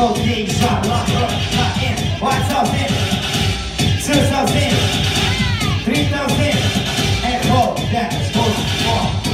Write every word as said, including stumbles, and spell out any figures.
Codeine shot, lock up, lock in. One thousand, two thousand, three thousand, and hope that goes on.